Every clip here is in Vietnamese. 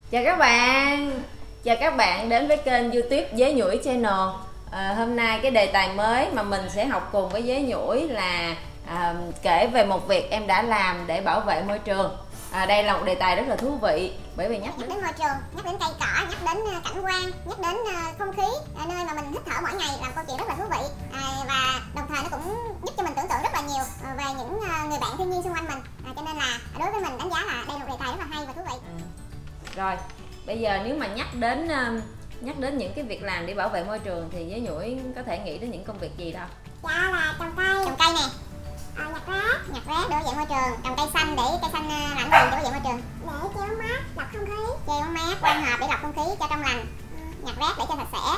Chào các bạn đến với kênh YouTube Dế Nhủi Channel. Hôm nay cái đề tài mới mà mình sẽ học cùng với Dế Nhủi là kể về một việc em đã làm để bảo vệ môi trường. Đây là một đề tài rất là thú vị bởi vì nhắc đến môi trường, nhắc đến cây cỏ, nhắc đến cảnh quan, nhắc đến không khí, nơi mà mình hít thở mỗi ngày, là câu chuyện rất là thú vị. Và đồng thời nó cũng giúp cho mình tưởng tượng rất là nhiều về những người bạn thiên nhiên xung quanh mình. Cho nên là đối với mình đánh giá là đây là một đề tài rất là hay và thú vị. Rồi, bây giờ nếu mà nhắc đến những cái việc làm để bảo vệ môi trường thì Dế Nhủi có thể nghĩ đến những công việc gì đâu? Dạ là trồng cây nè, nhặt rác để bảo vệ môi trường, trồng cây xanh để cây xanh lành để bảo vệ môi trường, để che bóng mát, lọc không khí, che bóng mát, quang hợp để lọc không khí cho trong lành, nhặt rác để cho sạch sẽ.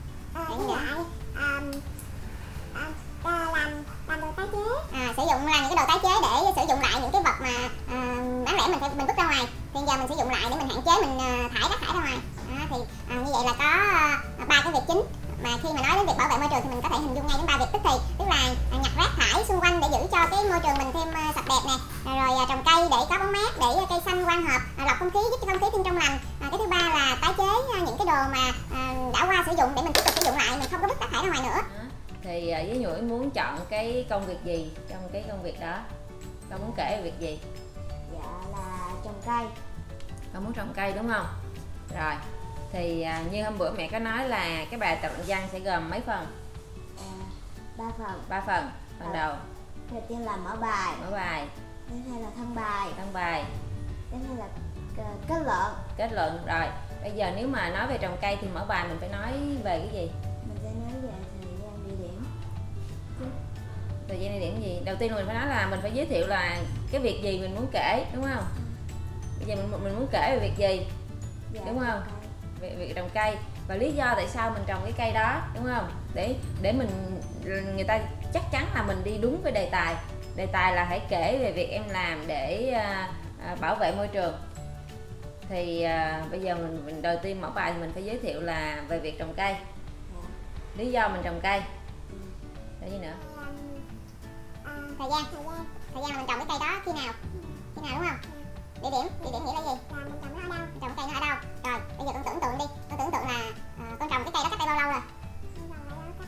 Làm đồ tái chế, sử dụng là những cái đồ tái chế để sử dụng lại những cái vật mà đáng lẽ mình vứt ra ngoài, thì giờ mình sử dụng lại để mình hạn chế mình thải rác thải ra ngoài. Thì như vậy là có ba cái việc chính mà khi mà nói đến việc bảo vệ môi trường thì mình có thể hình dung ngay đến ba việc tức thì, tức là nhặt rác thải xung quanh để giữ cho cái môi trường mình thêm sạch đẹp nè, rồi trồng cây để có bóng mát, để cây xanh quang hợp, lọc không khí, giúp cho không khí thêm trong lành. Cái thứ ba là tái chế những cái đồ mà đã qua sử dụng để mình tiếp tục sử dụng lại, mình không có vứt rác thải ra ngoài nữa. Thì Dế Nhủi muốn chọn cái công việc gì trong cái công việc đó? Con muốn kể về việc gì? Dạ là trồng cây. Con muốn trồng cây đúng không? Rồi, thì như hôm bữa mẹ có nói là cái bài tập luận văn sẽ gồm mấy phần? 3 phần. 3 phần. Phần đầu Đầu tiên là mở bài. Thứ hai là thân bài. Thứ hai là kết luận. Rồi, bây giờ nếu mà nói về trồng cây thì mở bài mình phải nói về cái gì? Mình sẽ nói về thời gian địa điểm. Thời gian địa điểm gì? Đầu tiên mình phải nói là mình phải giới thiệu là cái việc gì mình muốn kể, đúng không? Bây giờ mình muốn kể về việc gì? Dạ, đúng không? Việc trồng cây và lý do tại sao mình trồng cái cây đó, đúng không? Để người ta chắc chắn là mình đi đúng với đề tài. Đề tài là hãy kể về việc em làm để bảo vệ môi trường. Thì bây giờ mình đầu tiên mở bài thì mình phải giới thiệu là về việc trồng cây. Lý do mình trồng cây. Là gì nữa? Thời gian mà mình trồng cái cây đó khi nào đúng không? Địa điểm nghĩa là gì? Là mình trồng nó ở đâu? Mình trồng cây nó ở đâu? Rồi bây giờ con tưởng tượng đi, con tưởng tượng là con trồng cái cây đó cách đây bao lâu rồi? Cách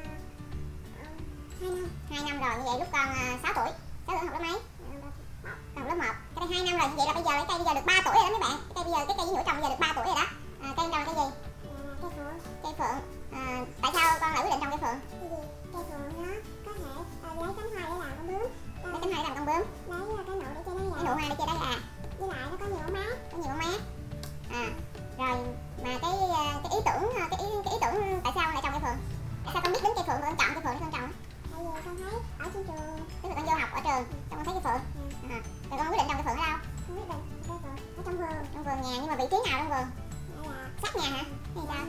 đây 2 năm rồi. Như vậy lúc con 6 tuổi học lớp mấy? Học lớp 1. Cái đây 2 năm rồi, như vậy là bây giờ cái cây bây giờ được 3 tuổi rồi đó mấy bạn. Cái cây Dế Nhủi trồng bây giờ được 3 tuổi rồi đó. Cây trồng cây gì? Cây phượng. Tại sao con lại quyết định trồng cây phượng? Cây phượng nó có thể lấy cánh hoa để làm con bướm. Lấy cái nụ hoa để chơi đá gà. Với lại nó có nhiều bóng mát. Rồi mà cái ý tưởng tại sao con lại trồng cây phượng? Tại sao con biết đến cây phượng và con chọn cây phượng để con trồng? Tại vì con thấy ở trên trường, tức là con vô học ở trường, xong con thấy cây phượng. Rồi con quyết định trồng cây phượng ở đâu? Con quyết định cây phượng ở trong vườn. Trong vườn nhà, nhưng mà vị trí nào trong vườn? Sát nhà hả? Hay sao?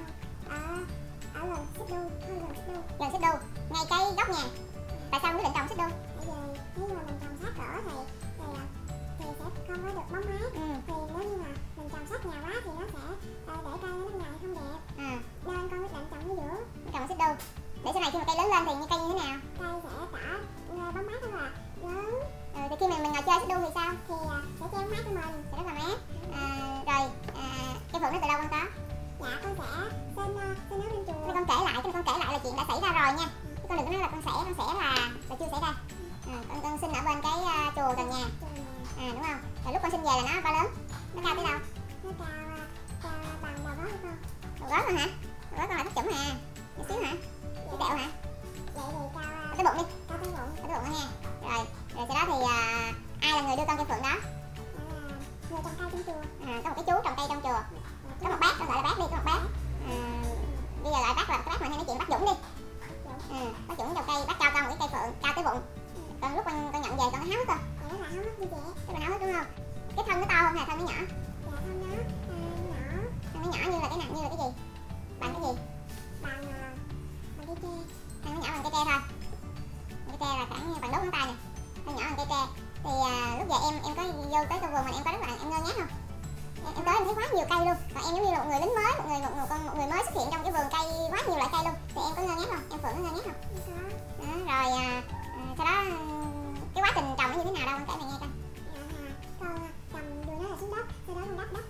Ở gần xích đu, gần xích đu, ngay cái góc nhà. Tại sao quyết định trồng xích đu? Tại vì nếu mà mình trồng sát cỡ thì sẽ không có được bóng mát. Thì nếu như mà mình trồng sát nhà quá thì nó sẽ để cây nó dài không đẹp. Nên con quyết định trồng ở giữa, trồng xích đu để sau này khi mà cây lớn lên thì như cây như thế nào? Cây sẽ tỏa bóng mát rất là lớn. Thì khi mình ngồi chơi xích đu thì sao? Thì sẽ che bóng mát cho mình, sẽ rất là mát. Rồi cây phượng nó từ đâu con có? Dạ con sẽ xin nó lên chùa. Con kể lại là chuyện đã xảy ra rồi nha. Con đừng có nói là con sẽ là chưa xảy ra. Con xin ở bên cái chùa gần nhà. Đúng không? Rồi lúc con xin về là nó bao lớn? Nó cao tới đâu? Nó cao bằng đầu gót của con. Đầu gót rồi hả? Đầu gót con là thấp chủng hả? Chút xíu hả? Chút tẹo hả? Vậy thì cao tới bụng đi. Cao tới bụng đó nha. Rồi sau đó thì ai là người đưa con cây phượng đó? Người trồng cây trong chùa. Có một cái chú trồng cây trong chùa. Có một bác, con gọi là bác đi, có một bác. Bây giờ gọi bác là cái bác mà hay nói chuyện bác Dũng đi. Bác Dũng trồng cây, bác cho con một cái cây phượng cao tới bụng. Còn lúc con nhận về con háo hức không? Rất là háo hức như vậy. Rất là háo hức đúng không? Cái thân nó to không hay thân nó nhỏ? Dạ thân nó nhỏ. Thân nó nhỏ như là cái gì? Bằng cái gì? Bằng cây tre. Thân nó nhỏ bằng cây tre thôi. Cây tre là khoảng bằng đốt ngón tay nè. Thân nhỏ bằng cây tre. Thì lúc giờ em có vô tới cái vườn mình em có rất là em ngơ ngác không? Em tới em thấy quá nhiều cây luôn. Và em giống như là một người lính mới, một người mới xuất hiện trong cái vườn cây, quá nhiều loại cây luôn. Thì em có ngơ ngác không? Em Phượng có ngơ ngác không? Rồi sau đó cái quá trình trồng nó như thế nào đâu con kể mày nghe coi. Con trồng vừa nó là xuống đất, sau đó con đắp đất lại. Cái gì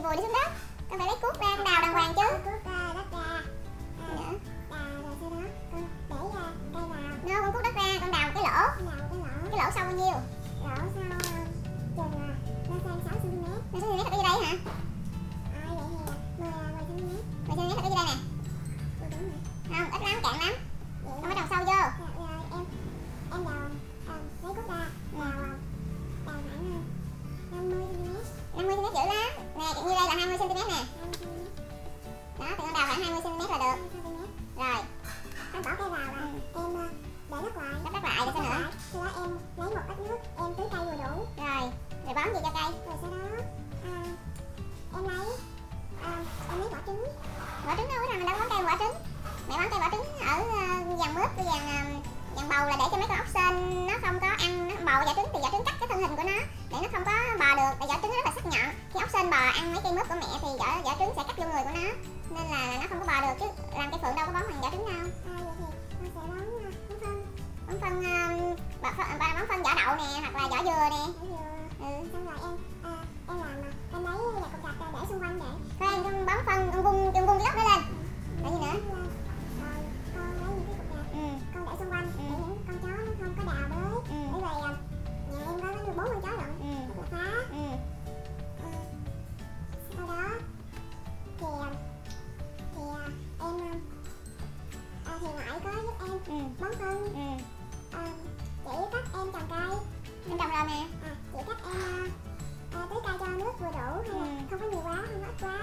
vùi đi xuống đất. Con phải lấy cuốc ra, con đào đàng hoàng chứ. Cuốc đất ra. Rồi sau đó con để cây vào. No, con cuốc đất ra, con đào cái lỗ. Cái lỗ sâu bao nhiêu? Lỗ sâu chừng là nó sang 6 cm. 6 cm là cái gì đây hả? Vậy thì 10 cm. 10 cm là cái gì đây nè? Không, ít lắm, cạn lắm. Con phải đào sâu vô. Rồi em đào lấy cuốc ra, đào khoảng 50 cm. 50 cm dữ lắm. Nè, như đây là 20 cm nè. Đó, thì con đào khoảng 20 cm là được. Rồi. Con bỏ cây vào là em để đất lại. Đất lại rồi sao nữa? Sau đó em lấy một ít nước, em tưới cây vừa đủ. Rồi bón gì cho cây? Rồi sau đó em lấy vỏ trứng. Vỏ trứng đâu có mình đâu có bón cây vỏ trứng. Mẹ bón cây vỏ trứng ở dàn mướp với dàn bầu là để cho mấy con ốc sên nó không có ăn bầu vỏ trứng, thì vỏ trứng cắt cái thân hình của nó để nó không có bò được. Tại vỏ trứng nó rất là sắc nhọn. Khi ốc sên bò ăn mấy cây mướp của mẹ thì vỏ trứng sẽ cắt vô người của nó, nên là nó không có bò được, chứ làm cây phượng đâu có bón bằng vỏ trứng đâu. Vậy thì con sẽ bón phân bón phân vỏ đậu nè, hoặc là vỏ dừa nè. Xong rồi em lấy cục gạch để xung quanh vậy. Thôi em bón phân, em vung cái gốc đó lên. Rồi gì nữa? Con lấy những cái cục gạch, con để xung quanh để những con chó nó không có đào tới. Bởi vì nhà em có được 4 con chó lận, rất là phá. Sau đó thì ngoại có giúp em bón phân, chỉ cách em trồng cây. Em trồng rồi nè. Chỉ cách em tưới cây cho nước vừa đủ, hay là không có nhiều quá, không có ít quá.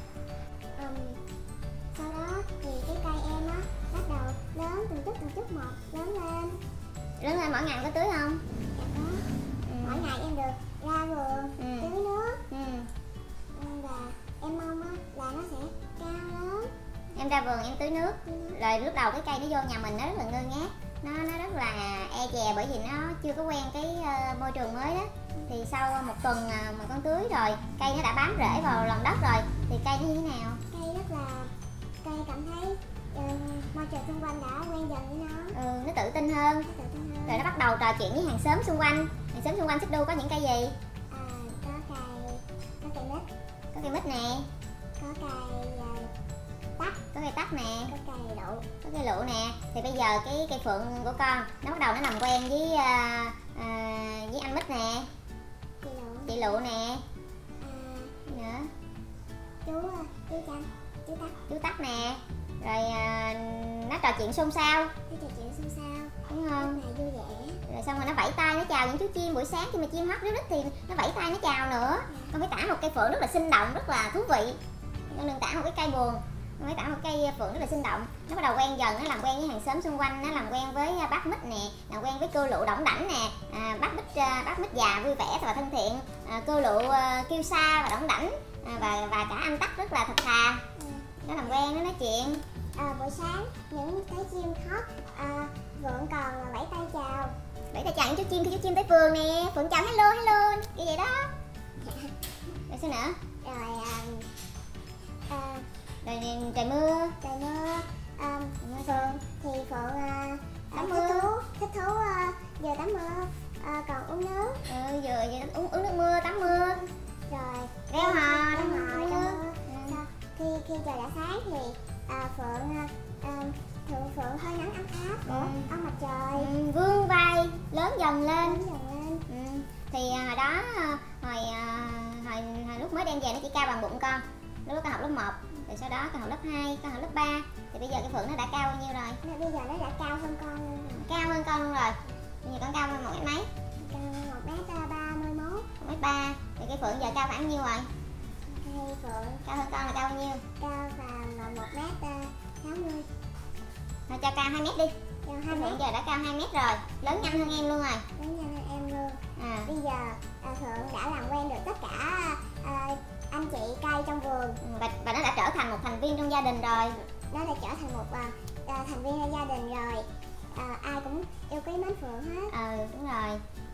Sau đó thì cái cây em á bắt đầu lớn từng chút một, lớn lên. Mỗi ngày có tưới không? Dạ có. Mỗi ngày em được ra vườn tưới nước. Và em mong á là nó sẽ cao lớn. Em ra vườn em tưới nước. Rồi lúc đầu cái cây nó vô nhà mình nó rất là ngơ ngác, nó rất là e dè, bởi vì nó chưa có quen cái môi trường mới đó. Thì sau một tuần mà con tưới rồi, cây nó đã bám rễ vào lòng đất rồi, thì cây nó như thế nào? Cây cảm thấy môi trường xung quanh đã quen dần với nó. Nó tự tin hơn. Rồi nó bắt đầu trò chuyện với hàng xóm xung quanh. Hàng xóm xung quanh Xích Đu có những cây gì? Có cây mít. Có cây mít nè. Có cây tắc nè. Có cây lựu nè. Thì bây giờ cái cây phượng của con nó bắt đầu nó làm quen với anh mít nè, chị lựu nè, nữa chú tắc nè. Rồi nó trò chuyện xôn xao, đúng không? Rồi xong rồi nó vẫy tay nó chào những chú chim. Buổi sáng khi mà chim hót ríu rít thì nó vẫy tay nó chào nữa. Con phải tả một cây phượng rất là sinh động, rất là thú vị. Con đừng tả một cái cây buồn. Con phải tả một cây phượng rất là sinh động. Nó bắt đầu quen dần, nó làm quen với hàng xóm xung quanh, nó làm quen với bác mít nè, làm quen với cô lựu đỏng đảnh nè. Bác mít già vui vẻ và thân thiện, cô lựu kêu xa và đỏng đảnh, và cả anh tắc rất là thật thà. Nó làm quen, nó nói chuyện. Buổi sáng những cái chim hót, Phượng còn vẫy tay chào những chú chim khi chú chim tới vườn nè. Phượng chào hello cái vậy đó. Rồi sao nữa? Rồi trời mưa Phượng thì Phượng tắm mưa, thích thú vừa tắm mưa còn uống nước. Vừa uống nước mưa, tắm mưa, rồi reo hò tắm mưa. Khi trời đã sáng thì Phượng hơi nắng ấm áp của ông mặt trời vươn vai lớn dần lên. Thì hồi đó hồi lúc mới đem về nó chỉ cao bằng bụng con. Lúc con học lớp 1, rồi sau đó con học lớp 2, con học lớp 3. Thì bây giờ cái Phượng nó đã cao bao nhiêu rồi? Bây giờ nó đã cao hơn con luôn rồi. Cao hơn con luôn rồi. Bây giờ con cao hơn 1 mét mấy? Cao 1m31. 1m3. Thì cái Phượng giờ cao khoảng nhiêu rồi? Cây Phượng cao hơn con là cao bao nhiêu? Cao khoảng 1m60. Thôi cho cao 2m đi. Phượng giờ đã cao 2m rồi, lớn nhanh hơn em luôn rồi. Lớn nhanh hơn em luôn. Bây giờ Phượng đã làm quen được tất cả anh chị cây trong vườn, và nó đã trở thành một thành viên trong gia đình rồi. Nó đã trở thành một thành viên trong gia đình rồi. Ai cũng yêu quý mến Phượng hết. Đúng rồi.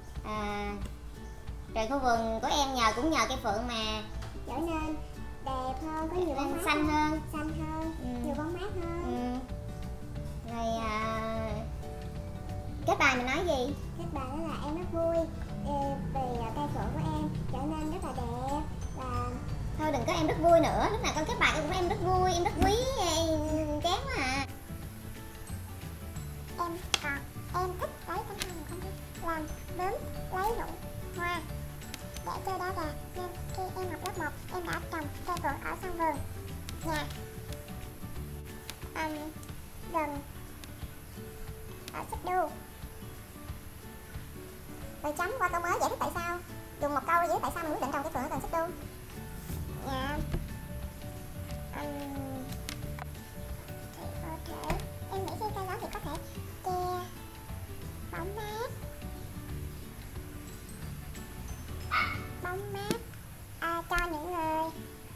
Rồi khu vườn của em cũng nhờ cây Phượng mà trở nên đẹp hơn, có nhiều bóng mát, xanh hơn, nhiều bóng mát hơn. Rồi kết bài mình nói gì? Kết bài đó là em rất vui vì cây Phượng của em trở nên rất là đẹp, và Thôi đừng có em rất vui nữa, lúc nào con chép bài con cũng em rất vui, em rất quý, chán quá à. Em thích lấy cánh hoa không làm bướm lấy nụ hoa để chơi đá gà, nên khi em học lớp 1 em đã trồng cây phượng ở sân vườn nhà gần ở xích đu. Rồi chấm qua câu mới giải thích tại sao, dùng một câu giải thích tại sao mình quyết định trồng cây phượng ở gần xích đu. Dạ. Thì có thể em nghĩ khi cây lớn thì có thể che bóng mát cho những người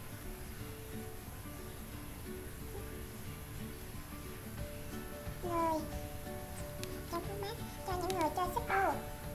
chơi xích đu.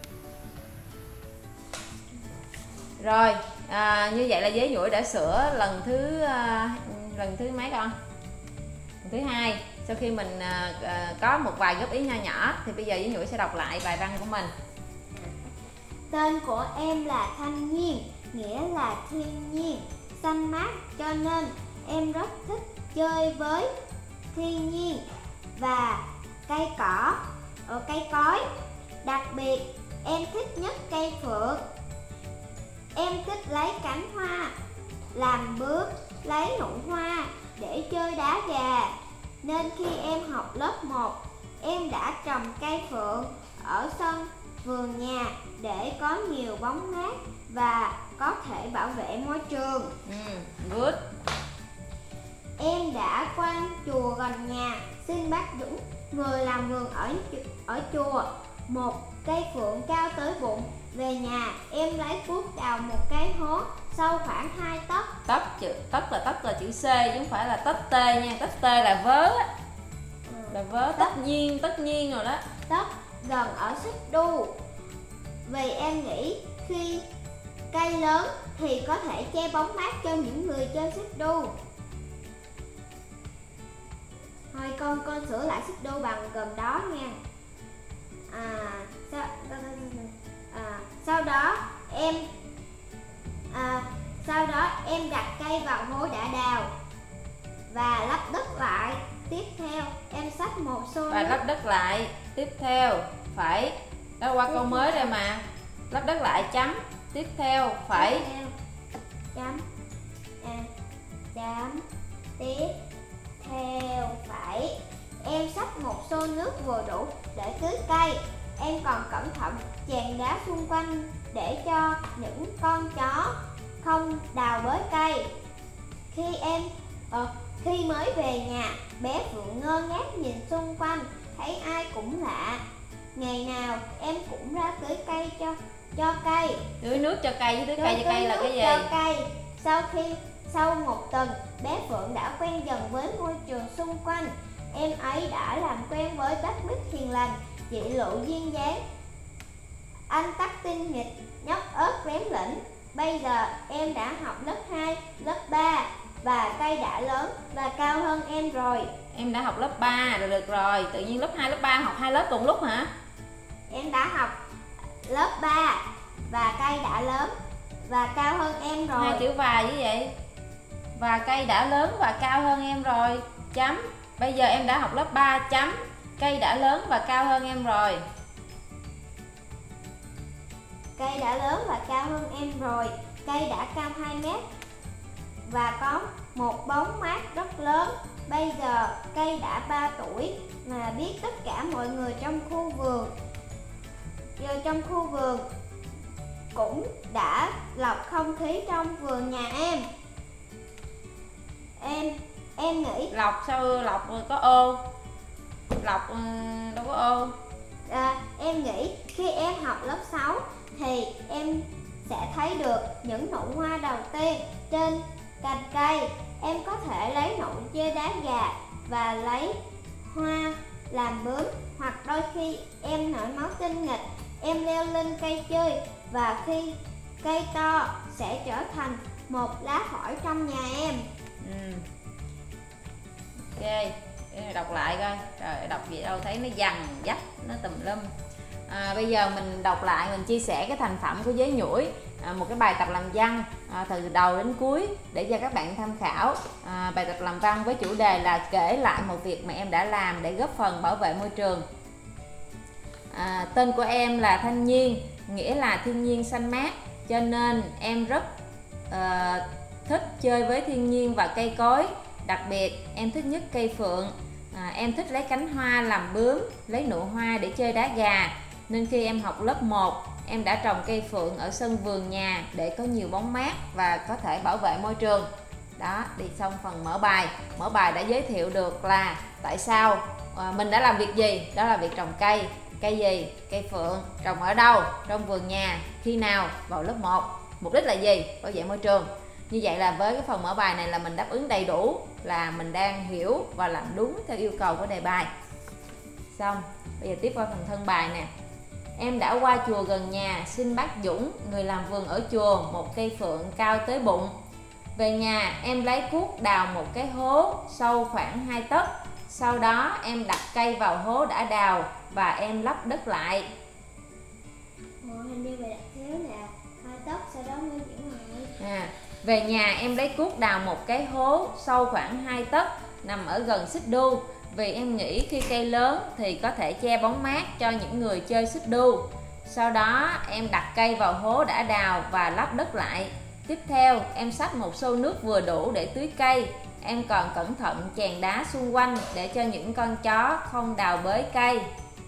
Rồi như vậy là Dế Nhũi đã sửa lần thứ mấy con? Lần thứ 2. Sau khi mình có một vài góp ý nho nhỏ thì bây giờ Dế Nhũi sẽ đọc lại bài văn của mình. Tên của em là Thanh Nhiên, nghĩa là thiên nhiên, xanh mát, cho nên em rất thích chơi với thiên nhiên và cây cỏ, cây cối. Đặc biệt em thích nhất cây phượng. Em thích lấy cánh hoa làm bướm lấy nụ hoa để chơi đá gà, nên khi em học lớp 1 em đã trồng cây phượng ở sân vườn nhà để có nhiều bóng mát và có thể bảo vệ môi trường. Good. Em đã quan chùa gần nhà xin bác Dũng, người làm vườn ở chùa, một cây phượng cao tới bụng. Về nhà em lấy cuốc đào một cái hố sâu khoảng 2 tấc. Tấc là chữ C chứ không phải là tấc T nha. Tấc T là vớ á. Là vớ, tất nhiên rồi đó. Tấc gần ở xích đu. Vì em nghĩ khi cây lớn thì có thể che bóng mát cho những người chơi xích đu. Thôi con sửa lại xích đu bằng gồm đó nha. Sau đó em đặt cây vào hố đã đào và lấp đất lại. Tiếp theo em xách một xô và lấp đất lại. Tiếp theo phải đó, qua câu mới đây mà. Lấp đất lại chấm. Tiếp theo phải chấm. Tiếp theo phải em xách một xô nước vừa đủ để tưới cây. Em còn cẩn thận chèn đá xung quanh để cho những con chó không đào bới cây. Khi mới về nhà, bé Phượng ngơ ngác nhìn xung quanh, thấy ai cũng lạ. Ngày nào em cũng ra tưới cây cho cây. Tưới nước cho cây với tưới cây cho cây là cái gì? Cho cây. Sau một tuần, bé Phượng đã quen dần với môi trường xung quanh. Em ấy đã làm quen với bác Bích hiền lành, chị Lụ duyên dáng, anh Tắc tinh nghịch, nhóc ớt lém lĩnh. Bây giờ em đã học lớp 2, lớp 3 và cây đã lớn và cao hơn em rồi. Em đã học lớp 3 rồi, được rồi. Tự nhiên lớp 2, lớp 3 học 2 lớp cùng lúc hả? Em đã học lớp 3 và cây đã lớn và cao hơn em rồi. 2 chữ và như vậy. Và cây đã lớn và cao hơn em rồi. Chấm. Bây giờ em đã học lớp 3 chấm. Cây đã lớn và cao hơn em rồi. Cây đã lớn và cao hơn em rồi. Cây đã cao 2 mét và có một bóng mát rất lớn. Bây giờ cây đã 3 tuổi và biết tất cả mọi người trong khu vườn cũng đã lọc không khí trong vườn nhà em. Em nghĩ lọc sao lọc có ô? Lọc đâu có ô. Em nghĩ khi em học lớp 6 thì em sẽ thấy được những nụ hoa đầu tiên trên cành cây. Em có thể lấy nụ chơi đá gà và lấy hoa làm bướm, hoặc đôi khi em nổi máu tinh nghịch, em leo lên cây chơi và khi cây to sẽ trở thành một lá phổi trong nhà em. Ok, đọc lại coi. Trời, đọc gì đâu thấy nó dằn dắt, nó tùm lum. Bây giờ mình đọc lại, mình chia sẻ cái thành phẩm của Dế Nhũi. một cái bài tập làm văn từ đầu đến cuối để cho các bạn tham khảo. Bài tập làm văn với chủ đề là kể lại một việc mà em đã làm để góp phần bảo vệ môi trường. Tên của em là Thanh Nhiên, nghĩa là thiên nhiên xanh mát, cho nên em rất thích chơi với thiên nhiên và cây cối. Đặc biệt em thích nhất cây phượng. Em thích lấy cánh hoa làm bướm, lấy nụ hoa để chơi đá gà. Nên khi em học lớp 1, em đã trồng cây phượng ở sân vườn nhà để có nhiều bóng mát và có thể bảo vệ môi trường. Đó, đi xong phần mở bài. Mở bài đã giới thiệu được là tại sao mình đã làm việc gì. Đó là việc trồng cây. Cây gì? Cây phượng. Trồng ở đâu? Trong vườn nhà. Khi nào? Vào lớp 1. Mục đích là gì? Bảo vệ môi trường. Như vậy là với cái phần mở bài này là mình đáp ứng đầy đủ, là mình đang hiểu và làm đúng theo yêu cầu của đề bài. Xong, bây giờ tiếp qua phần thân bài nè. Em đã qua chùa gần nhà xin bác Dũng, người làm vườn ở chùa, một cây phượng cao tới bụng. Về nhà em lấy cuốc đào một cái hố sâu khoảng 2 tấc. Sau đó em đặt cây vào hố đã đào và em lấp đất lại. Hình như bài đặt thiếu nè, 2 tấc sau đó mới chuyển lại. Về nhà em lấy cuốc đào một cái hố sâu khoảng 2 tấc nằm ở gần xích đu, vì em nghĩ khi cây lớn thì có thể che bóng mát cho những người chơi xích đu. Sau đó em đặt cây vào hố đã đào và lấp đất lại. Tiếp theo em xách một xô nước vừa đủ để tưới cây. Em còn cẩn thận chèn đá xung quanh để cho những con chó không đào bới cây.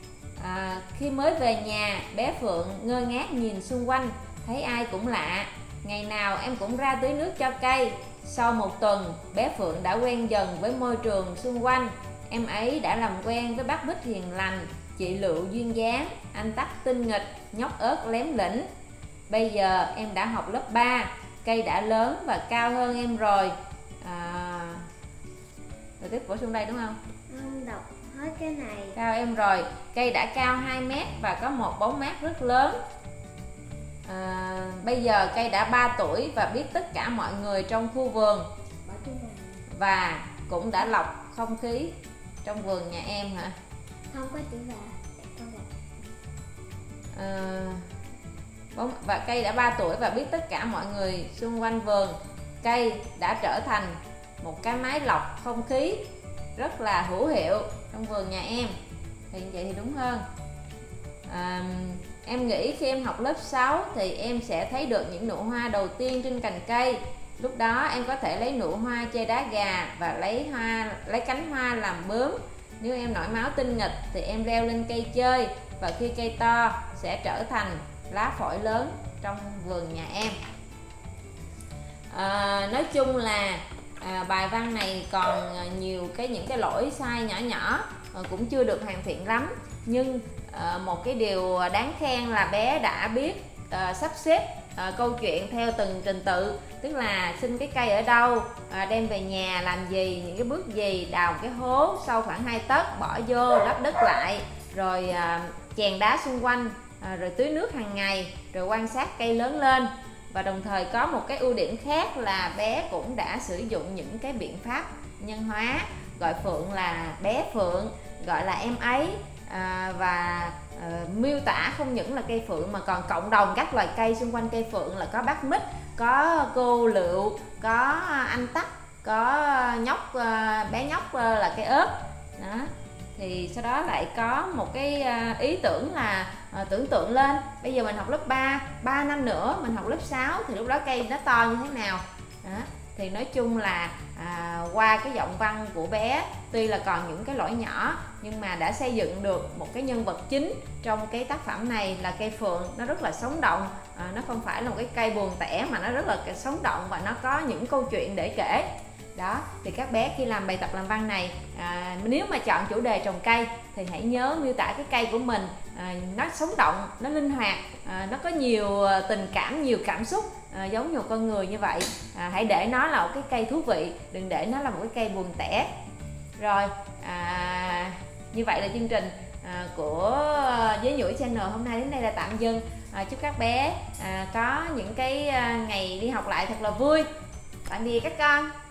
Khi mới về nhà, bé Phượng ngơ ngác nhìn xung quanh, thấy ai cũng lạ. Ngày nào em cũng ra tưới nước cho cây. Sau một tuần, bé Phượng đã quen dần với môi trường xung quanh. Em ấy đã làm quen với bác Bích hiền lành, chị Lựu duyên dáng, anh Tắc tinh nghịch, nhóc ớt lém lĩnh. Bây giờ em đã học lớp 3, cây đã lớn và cao hơn em rồi. Rồi tiếp bổ sung đây đúng không? Không đọc hết cái này. Cao em rồi, cây đã cao 2 mét và có một bóng mát rất lớn. Bây giờ cây đã 3 tuổi và biết tất cả mọi người trong khu vườn và cũng đã lọc không khí trong vườn nhà em hả? Không có chữ và cây đã 3 tuổi và biết tất cả mọi người xung quanh vườn. Cây đã trở thành một cái máy lọc không khí rất là hữu hiệu trong vườn nhà em. Thì như vậy thì đúng hơn. Em nghĩ khi em học lớp 6 thì em sẽ thấy được những nụ hoa đầu tiên trên cành cây. Lúc đó em có thể lấy nụ hoa chơi đá gà và lấy cánh hoa làm bướm. Nếu em nổi máu tinh nghịch thì em leo lên cây chơi, và khi cây to sẽ trở thành lá phổi lớn trong vườn nhà em. Nói chung là bài văn này còn nhiều những cái lỗi sai nhỏ nhỏ, cũng chưa được hoàn thiện lắm. Nhưng một cái điều đáng khen là bé đã biết sắp xếp câu chuyện theo từng trình tự, tức là xin cái cây ở đâu, đem về nhà làm gì, những cái bước gì, đào cái hố sâu khoảng 2 tấc, bỏ vô lấp đất lại, rồi chèn đá xung quanh, rồi tưới nước hàng ngày, rồi quan sát cây lớn lên. Và đồng thời có một cái ưu điểm khác là bé cũng đã sử dụng những cái biện pháp nhân hóa, gọi Phượng là bé Phượng, gọi là em ấy, và miêu tả không những là cây phượng mà còn cộng đồng các loài cây xung quanh cây phượng, là có bác Mít, có cô Lựu, có anh Tắc, có bé nhóc là cây ớt đó. Thì sau đó lại có một cái ý tưởng là tưởng tượng lên bây giờ mình học lớp 3 năm nữa mình học lớp 6 thì lúc đó cây nó to như thế nào đó. Thì nói chung là qua cái giọng văn của bé, tuy là còn những cái lỗi nhỏ nhưng mà đã xây dựng được một cái nhân vật chính trong cái tác phẩm này là cây phượng. Nó rất là sống động, nó không phải là một cái cây buồn tẻ mà nó rất là sống động và nó có những câu chuyện để kể đó. Thì các bé khi làm bài tập làm văn này, nếu mà chọn chủ đề trồng cây thì hãy nhớ miêu tả cái cây của mình, nó sống động, nó linh hoạt, nó có nhiều tình cảm, nhiều cảm xúc, giống như con người như vậy. Hãy để nó là một cái cây thú vị, đừng để nó là một cái cây buồn tẻ. Rồi như vậy là chương trình của Với Nhủi Channel hôm nay đến đây là tạm dừng. Chúc các bé có những cái ngày đi học lại thật là vui. Tạm biệt các con.